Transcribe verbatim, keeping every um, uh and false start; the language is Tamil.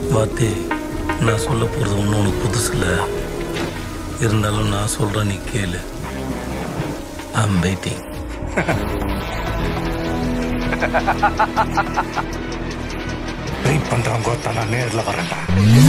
வாத்தி, நான் சொல்ல போகிறது ஒன்றும் உனக்கு புதுசு இல்லை. இருந்தாலும் நான் சொல்கிறேன், நீ கேளு. I'm waiting. வெயிட் பண்ணுறவங்க நான் நேரில் வரேன்டா.